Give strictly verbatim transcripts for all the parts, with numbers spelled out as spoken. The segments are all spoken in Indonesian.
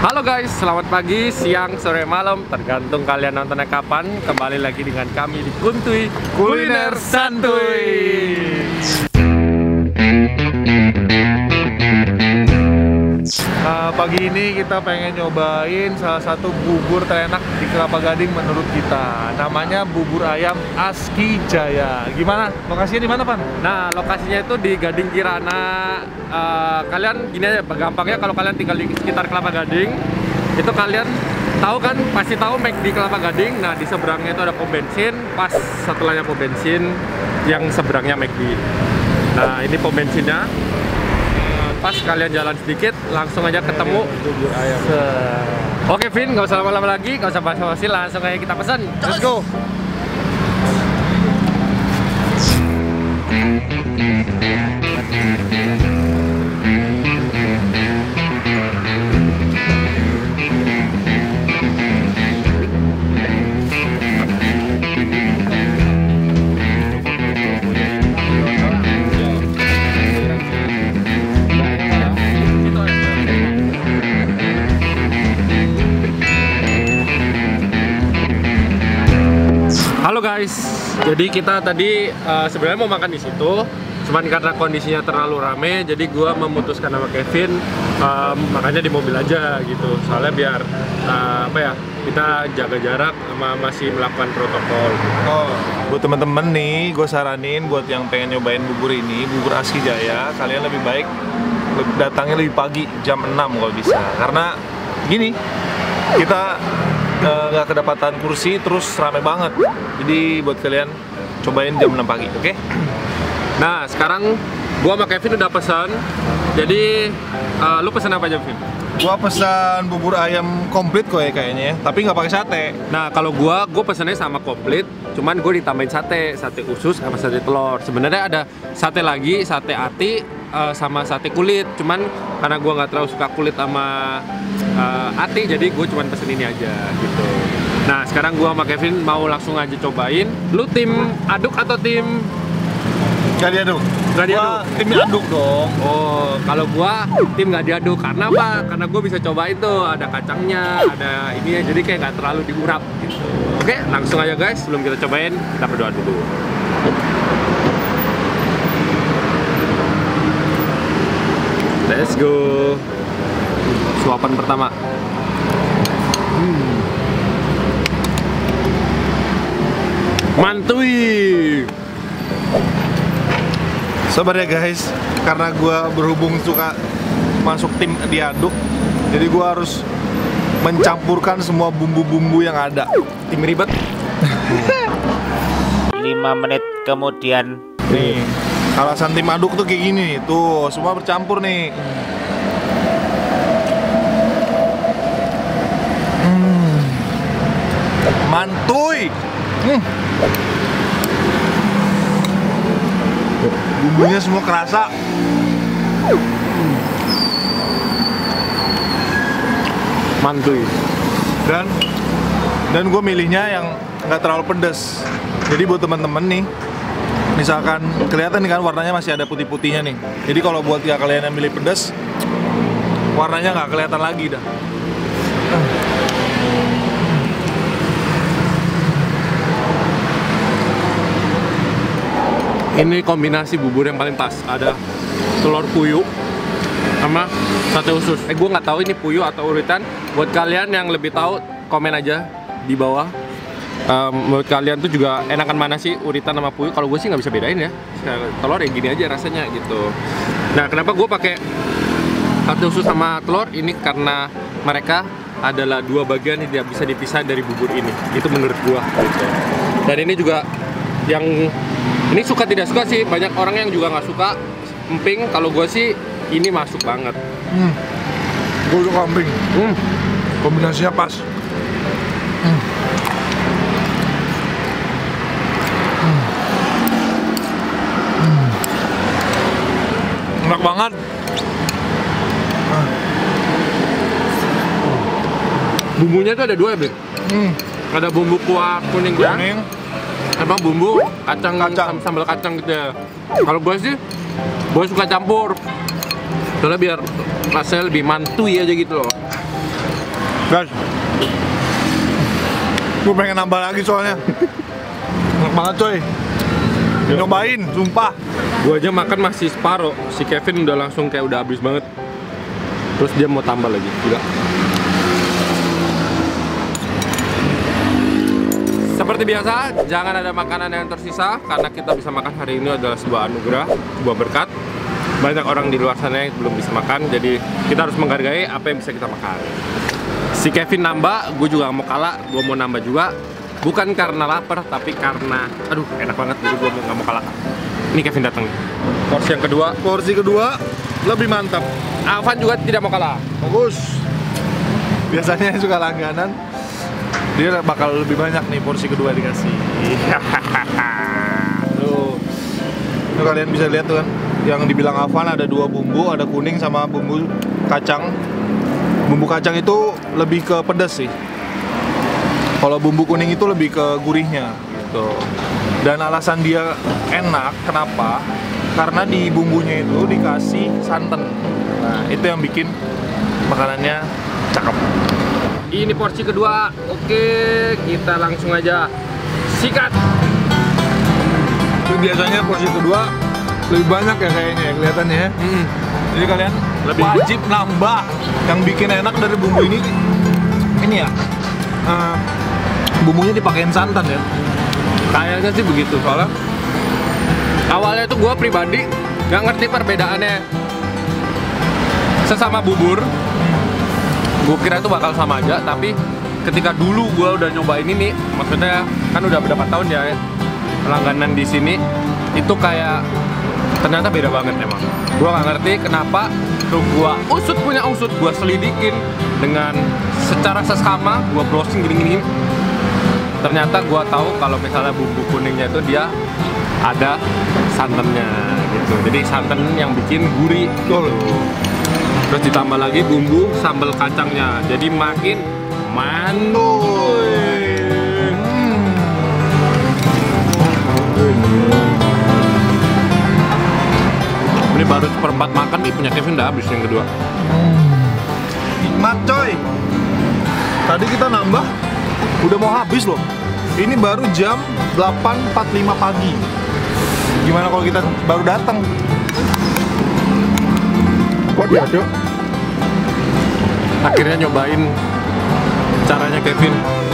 Halo guys, selamat pagi, siang, sore, malam, tergantung kalian nontonnya kapan. Kembali lagi dengan kami di Kuntuy Kuliner Santuy. Nah, pagi ini kita pengen nyobain salah satu bubur terenak di Kelapa Gading menurut kita. Namanya bubur ayam Aski Jaya. Gimana? Lokasinya di mana, Pan? Nah, lokasinya itu di Gading Kirana. Uh, kalian gini aja, gampangnya kalau kalian tinggal di sekitar Kelapa Gading, itu kalian tahu kan, pasti tahu McD Kelapa Gading. Nah, di seberangnya itu ada pom bensin, pas setelahnya pom bensin, yang seberangnya McD. Nah, ini pom bensinnya. Pas kalian jalan sedikit, langsung aja ketemu bubur ayam. Oke, Vin, nggak usah lama-lama lagi, nggak usah basa-basi, langsung aja kita pesan. Let's go. Halo guys, jadi kita tadi uh, sebenarnya mau makan di situ, cuman karena kondisinya terlalu rame, jadi gua memutuskan sama Kevin um, makannya di mobil aja gitu. Soalnya biar uh, apa ya, kita jaga jarak sama masih melakukan protokol. Oh, buat temen-temen nih, gue saranin buat yang pengen nyobain bubur ini, bubur Aski Jaya, kalian lebih baik datangnya lebih pagi, jam enam kalau bisa. Karena gini, kita nggak uh, kedapatan kursi, terus rame banget. Jadi buat kalian cobain jam enam pagi, oke? Okay? Nah, sekarang gua sama Kevin udah pesan. Jadi uh, lu pesan apa aja, Vin? Gua pesan bubur ayam komplit kok ya kayaknya ya, tapi nggak pakai sate. Nah, kalau gua, gua pesannya sama komplit, cuman gue ditambahin sate, sate usus sama sate telur. Sebenarnya ada sate lagi, sate ati, uh, sama sate kulit. Cuman karena gua nggak terlalu suka kulit sama uh, ati, jadi gue cuman pesen ini aja gitu. Nah, sekarang gua sama Kevin mau langsung aja cobain. Lu tim aduk atau tim Nggak diaduk? Nggak diaduk? Gua tim aduk dong. Oh, kalau gua tim nggak diaduk. Karena apa? Karena gua bisa cobain tuh, ada kacangnya, ada ini ya, jadi kayak nggak terlalu diurap gitu. Oke, langsung aja guys, sebelum kita cobain, kita berdoa dulu. Let's go. Suapan pertama. Hmm. Mantui. Sabar ya guys, karena gue berhubung suka masuk tim diaduk, jadi gue harus mencampurkan semua bumbu-bumbu yang ada. Tim ribet. lima menit kemudian. Nih, alasan tim aduk tuh kayak gini nih, tuh semua bercampur nih. Hmm. Mantuy. Hmm. Bumbunya semua kerasa. Mantuy. Dan dan gue milihnya yang nggak terlalu pedas. Jadi buat teman-teman nih, misalkan kelihatan nih kan warnanya masih ada putih-putihnya nih. Jadi kalau buat ya kalian yang milih pedas, warnanya nggak kelihatan lagi dah. Ini kombinasi bubur yang paling pas. Ada telur puyuh sama sate usus. Eh, gue nggak tahu ini puyuh atau uritan. Buat kalian yang lebih tahu, komen aja di bawah. Um, menurut kalian tuh juga enakan mana sih, uritan sama puyuh? Kalau gue sih nggak bisa bedain ya. Telur ya gini aja rasanya gitu. Nah, kenapa gue pakai sate usus sama telur? Ini karena mereka adalah dua bagian yang tidak bisa dipisah dari bubur ini. Itu menurut gue. Gitu. Dan ini juga yang ini suka tidak suka sih, banyak orang yang juga nggak suka emping. Kalau gue sih ini masuk banget. Hmm. Gue suka emping. Hmm. Kombinasinya pas. Hmm. Hmm. Hmm. Enak banget. Bumbunya tuh ada dua ya, Blik? Hmm. Ada bumbu kuah kuningnya, Kuning. emang bumbu kacang, Kacang. sam- sambal kacang gitu ya. Kalau gue sih, gue suka campur. Soalnya biar rasanya lebih mantuy aja gitu loh. Guys, gue pengen nambah lagi soalnya. Enak banget coy. Nyobain, sumpah. Gue aja makan masih separuh. Si Kevin udah langsung kayak udah habis banget. Terus dia mau tambah lagi, gila. Seperti biasa, jangan ada makanan yang tersisa karena kita bisa makan hari ini adalah sebuah anugerah, sebuah berkat. Banyak orang di luar sana yang belum bisa makan, jadi kita harus menghargai apa yang bisa kita makan. Si Kevin nambah, gue juga gak mau kalah, gue mau nambah juga. Bukan karena lapar, tapi karena aduh enak banget, jadi gue gak mau kalah. Ini Kevin datang. Porsi yang kedua. Porsi kedua lebih mantap. Afan juga tidak mau kalah. Bagus. Biasanya yang suka langganan, dia bakal lebih banyak nih porsi kedua dikasih. Tuh. Tuh kalian bisa lihat tuh kan, yang dibilang Afan ada dua bumbu, ada kuning sama bumbu kacang. Bumbu kacang itu lebih ke pedas sih. Kalau bumbu kuning itu lebih ke gurihnya gitu. Dan alasan dia enak kenapa? Karena di bumbunya itu dikasih santan. Nah, itu yang bikin makanannya cakep. Ini porsi kedua. Oke, kita langsung aja sikat. Tapi biasanya porsi kedua lebih banyak ya kayaknya ya, kelihatannya ya. Hmm. Jadi kalian Lebih. wajib nambah. Yang bikin enak dari bumbu ini ini ya. Uh, bumbunya dipakein santan ya. Kayaknya sih begitu, soalnya awalnya tuh gue pribadi nggak ngerti perbedaannya sesama bubur. Gue kira itu bakal sama aja, tapi ketika dulu gue udah nyobain ini, maksudnya kan udah berapa tahun ya langganan di sini, itu kayak ternyata beda banget emang. Gue nggak ngerti kenapa tuh gue usut punya usut, gue selidikin dengan secara sesama, gue browsing gini-gini. Ternyata gue tahu kalau misalnya bumbu kuningnya itu dia ada santannya gitu. Jadi santan yang bikin gurih gitu. Terus ditambah lagi bumbu sambal kacangnya. Jadi makin mantul. Ini baru seperempat makan nih, punya Kevin udah habis yang kedua. Nikmat coy. Tadi kita nambah udah mau habis loh. Ini baru jam delapan empat puluh lima pagi. Gimana kalau kita baru datang? Kok dia tuh? Akhirnya nyobain caranya Kevin.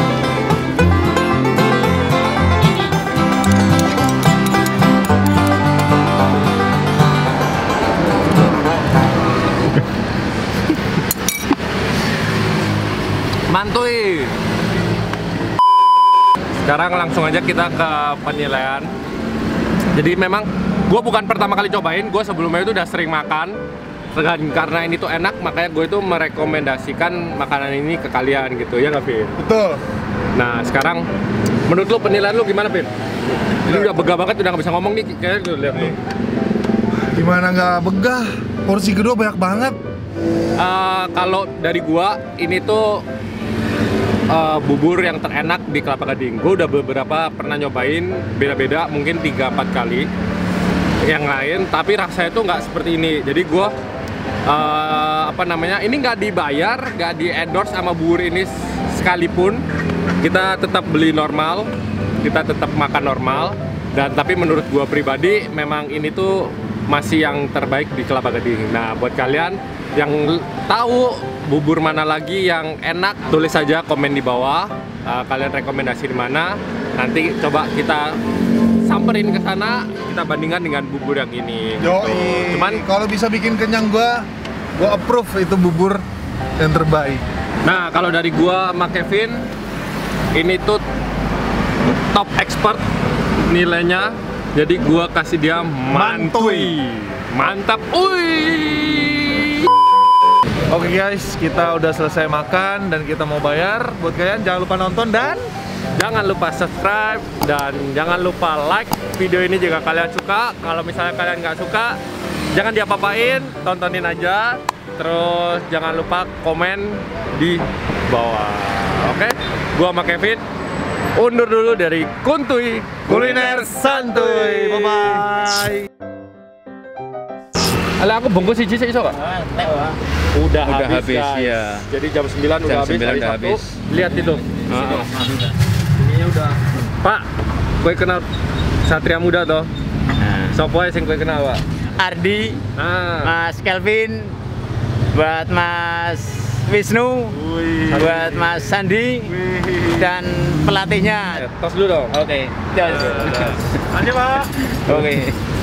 Mantui. Sekarang langsung aja kita ke penilaian. Jadi memang gue bukan pertama kali cobain, gue sebelumnya itu udah sering makan. Dan karena ini tuh enak, makanya gue itu merekomendasikan makanan ini ke kalian gitu, ya nggak, Vin? Betul. Nah sekarang, menurut lu penilaian lu gimana, Vin? Ini udah begah banget, udah nggak bisa ngomong nih, kayaknya lu lihat tuh. Gimana nggak begah? Porsi kedua banyak banget. Uh, kalau dari gua, ini tuh uh, bubur yang terenak di Kelapa Gading. Gue udah beberapa pernah nyobain, beda-beda, mungkin tiga empat kali yang lain, tapi rasanya tuh nggak seperti ini. Jadi gue uh, apa namanya, ini nggak dibayar, nggak di endorse sama bubur ini sekalipun. Kita tetap beli normal, kita tetap makan normal, dan tapi menurut gue pribadi memang ini tuh masih yang terbaik di Kelapa Gading. Nah buat kalian yang tahu bubur mana lagi yang enak, tulis saja komen di bawah. Uh, kalian rekomendasi di mana? Nanti coba kita samperin ke sana, kita bandingkan dengan bubur yang ini. Yoi. Gitu. Cuman kalau bisa bikin kenyang gua, gua approve itu bubur yang terbaik. nah kalau dari gua sama Kevin, ini tuh top expert nilainya. Jadi gua kasih dia mantui. Mantap. Uy. Oke guys, kita udah selesai makan dan kita mau bayar. Buat kalian jangan lupa nonton dan jangan lupa subscribe dan jangan lupa like video ini jika kalian suka. Kalau misalnya kalian nggak suka, jangan diapa-apain, tontonin aja. Terus jangan lupa komen di bawah. Oke, gua sama Kevin undur dulu dari Kuntuy Kuliner Santuy. Bye bye. Alah aku bungkus siji sik iso gak? udah, Udah habis, habis, guys. ya. Jadi jam sembilan udah Jam habis, sembilan hari udah Sabtu. habis. Lihat itu. Heeh. Ini udah. Pak, gue kenal Satria Muda toh. Nah, Sopo ae sing gue kenal, Pak? Ardi, Ah. Mas Kelvin, buat Mas Wisnu, Wih. buat Mas Sandi, dan pelatihnya. Tos dulu dong. Oke, yes. Lanjut, Pak. Oke.